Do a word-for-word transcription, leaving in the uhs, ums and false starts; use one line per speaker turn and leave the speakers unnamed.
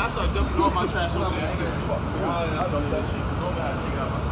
I started dumping all my trash over there. I love that shit. Normally I take it out myself.